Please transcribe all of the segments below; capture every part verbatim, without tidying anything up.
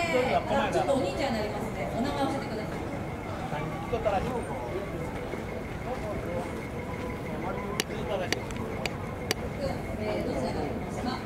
ちょっとお兄ちゃんになりますね。お名前教えてください。えー、どちらから来ますか。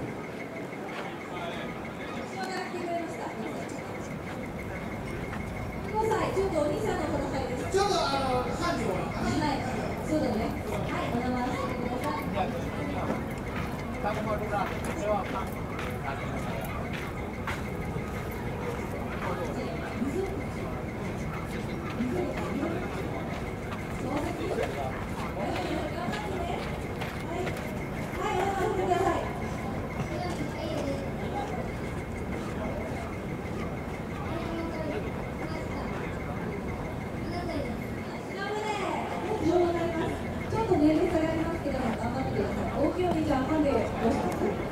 後ろから来てくれました。ごさい、ちょっとお兄さんの戦いです。 ちょっとあのさんじゅうごはい、そうだね。はい、お名前教えてください。年齢差がありますけども、頑張ってください。大きいお兄ちゃん、ハンデをどうします？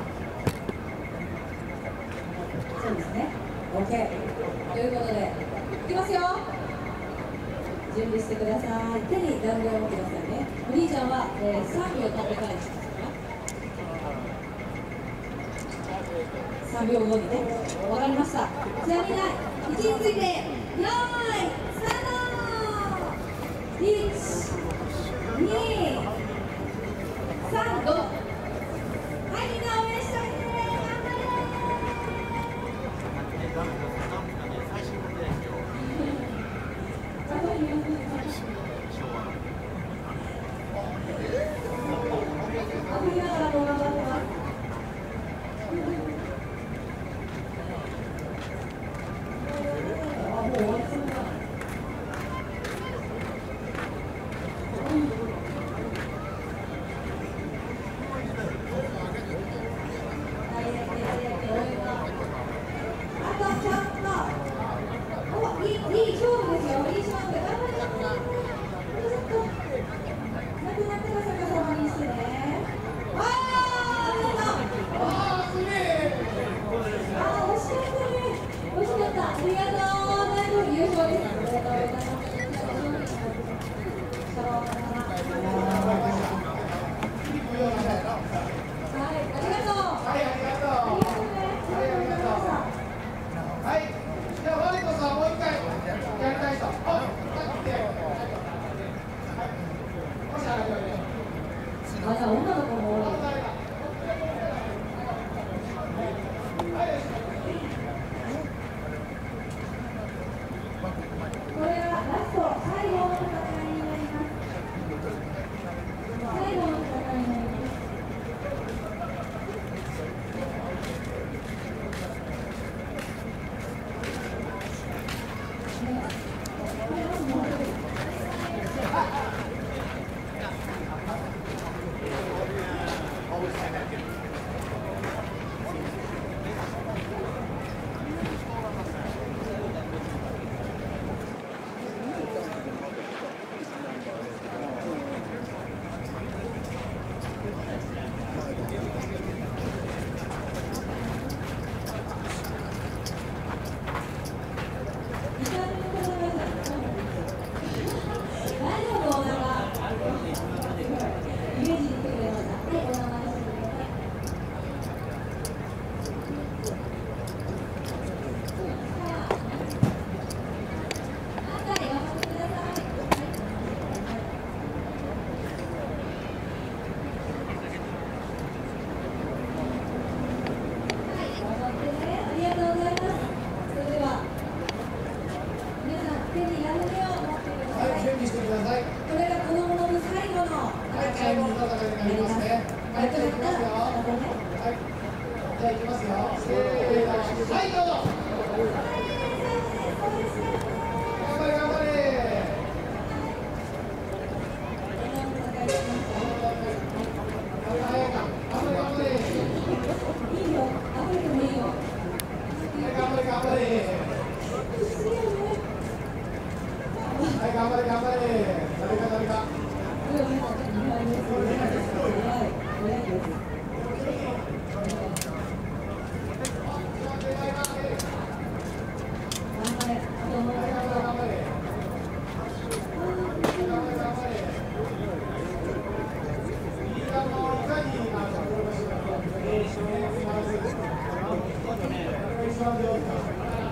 そうですね。OK。ということで、いきますよ。準備してください。手に団子を持ってくださいね。お兄ちゃんは、えー、さんびょう経ってからにしますか。さんびょうごにね。わかりました。じゃあみんな、位置について、よーい、スタート。いち、に、さん、ご。はい、みんな応援してあげて。頑張れ。あぶりながらも頑張ってます。あ、もう終わりそうだ。 Thank you.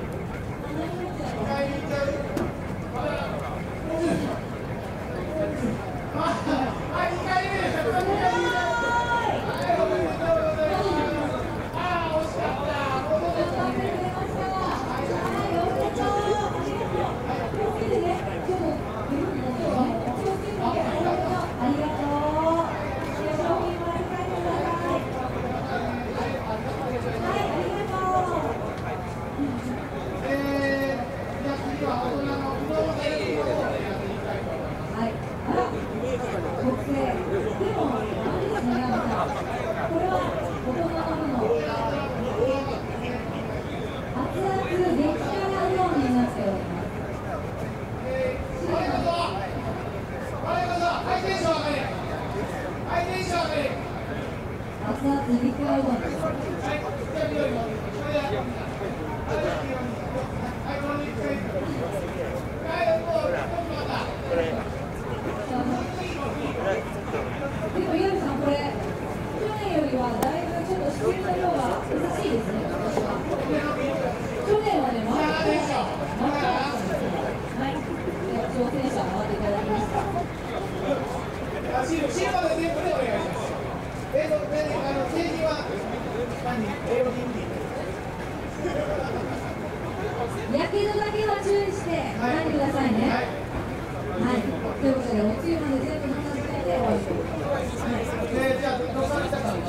やけどだけは注意してご覧くださいね。はい、はい、ということでおつゆまで全部飲んだ時点で終わりです。はい、じゃあどうされたか。はい。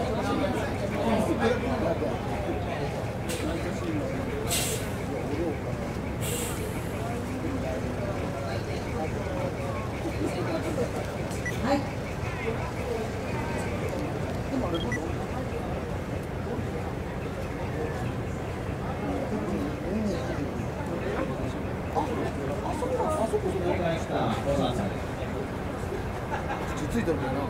口ついてるんだよな。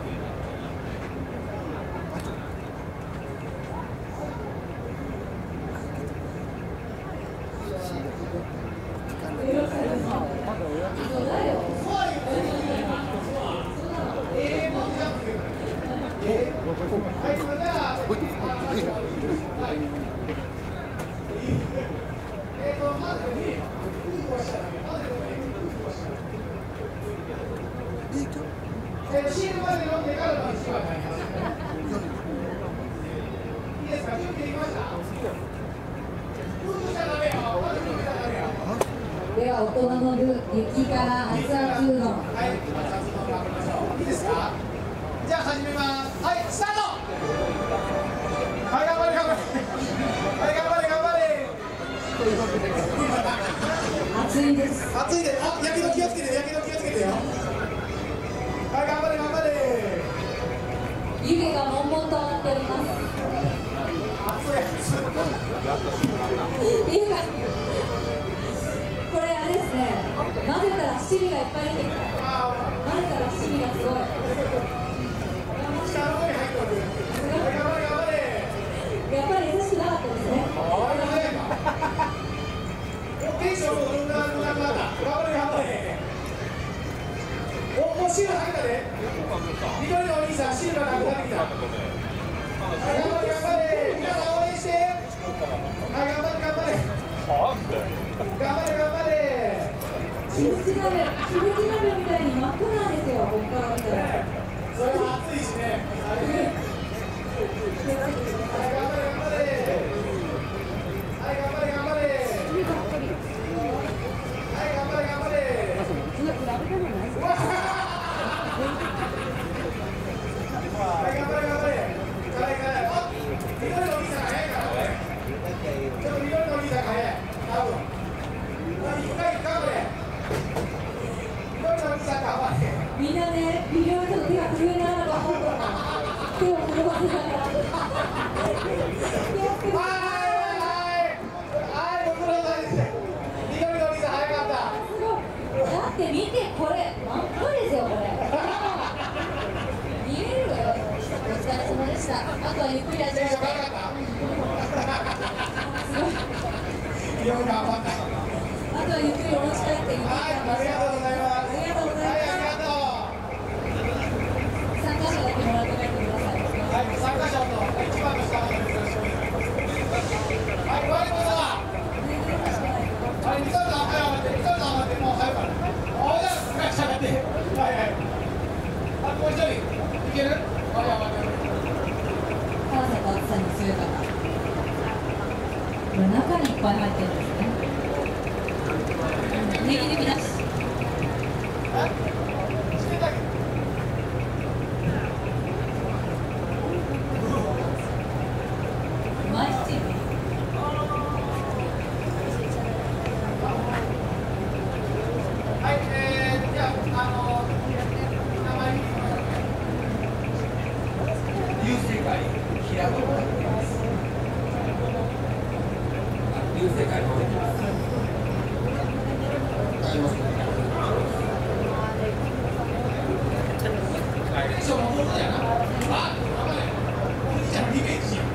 シールまで読んでからの一話になります。いいですか、準備できました。 では大人のル激辛熱々うどん。 はい、熱々うどん食べましょう。いいですか。じゃあ始めます。はい、スタート。はい、頑張れ頑張れ。はい、頑張れ頑張れ。 熱いです。 熱いです。あ、やけど気をつけて、やけど気をつけてよ。はい、頑張れ頑張れ。 湯気が悶々と上がっております。湯がこれあれですね。混ぜたら七味がいっぱい出てきた。混ぜたら七味がすごい。 下の方に入っておく。頑張れ頑張れ。 やっぱり優しくなかったですね。 テンションもどんなどんな頑張れ頑張れ。お、もうシール入ったで。緑のお兄さん、シールがなくなってきた。はい、頑張れ頑張れ。皆さん応援して。はい、頑張れ頑張れ。頑張れ頑張れ。 キムチ鍋、キムチ鍋みたいに真っ赤なんですよ。ここから見たら。 それは熱いしね。はい、頑張れ頑張れ。はい、頑張れ頑張れ。はい、頑張れ頑張れ。はい、頑張れ頑張れ。辛い辛い。あ、緑のお兄さん早いからね。ちょっと緑のお兄さんが早い。多分。一回頑張れ。緑のお兄さん頑張れ。 みんなね、微妙にちょっと手が震えながら頑張ってた。手を震わせながら。だって見てこれ真っ赤ですよこれ。見える？お疲れ様でした。あとはゆっくり味わって。あとはゆっくりお持ち帰ってゆっくり。 はい、ありがとうございます。 ありがとうございます。 はい、ありがとう。 参加者だけもらって帰ってください。 はい、参加者と一番の下までよろしくお願いします。はい、終わりました。はい、みそと甘い甘って、みそと甘ってもう入るから。おじゃあ、しゃべって。はいはい。あ、もう一人いける？はい、甘って。 辛さと厚さに強い方。これ中にいっぱい入ってるんですね。ネギネギなし。 え？してたっけ？ マイスチーム。 はい、えー、じゃあ、あのー、名前に流星会平戸流星会の方に行きます。テンションも戻るやな。あ、頑張れ。お兄ちゃんリベンジや。